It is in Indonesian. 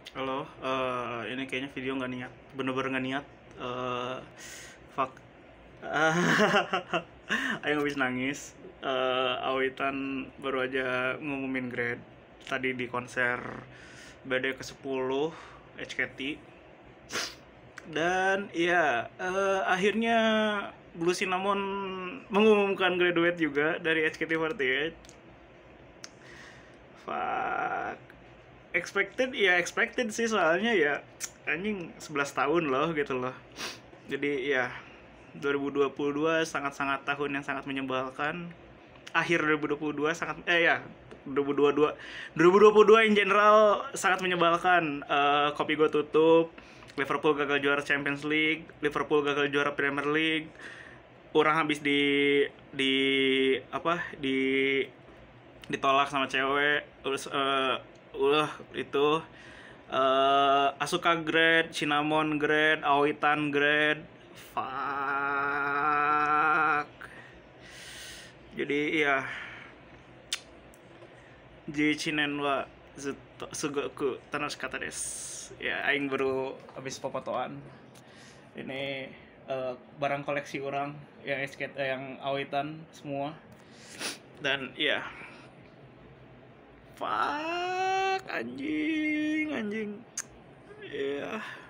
Halo, ini kayaknya video nggak niat, bener-bener nggak niat. eh Fuck. Ayo habis nangis. Awitan baru aja ngumumin grade tadi di konser BD ke-10 HKT. Dan iya, akhirnya Blue Cinnamon mengumumkan graduate juga dari HKT48. Fuck. Expected sih, soalnya ya anjing 11 tahun loh gitu loh. Jadi ya 2022 sangat-sangat tahun yang sangat menyebalkan. Akhir 2022 sangat ya 2022 2022 in general sangat menyebalkan. Kopi gue tutup, Liverpool gagal juara Champions League, Liverpool gagal juara Premier League, orang habis di apa ditolak sama cewek. Terus itu Asuka grade, Cinnamon grade, Aoitan grade. Fuck. Jadi iya, Jichinen wa zutto sugoku tanoshikatta desu. Ya, aing baru habis popotoan. Ini barang koleksi orang yang skate yang Aoitan semua. Dan iya, fuck, anjing. Iya.